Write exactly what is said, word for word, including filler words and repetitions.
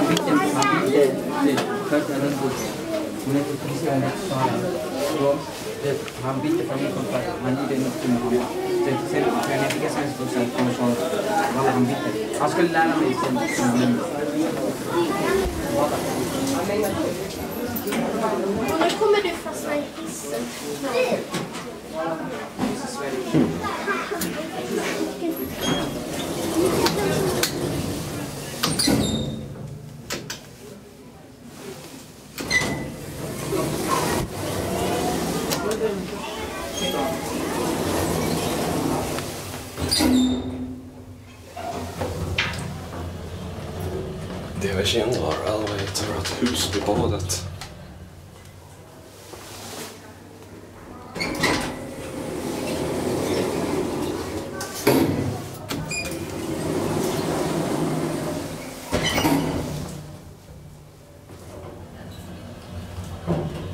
han bytte, han bytte skördade runt och hon är precis en så han bytte familjekontrakt, han gjorde något med honom. Sen när jag fick sms då sen kom så var han bytte. Han skulle lära mig sen. Och nu kommer du fastna i hissen. Deve Schindler, elevator at Husbybadet. Mm.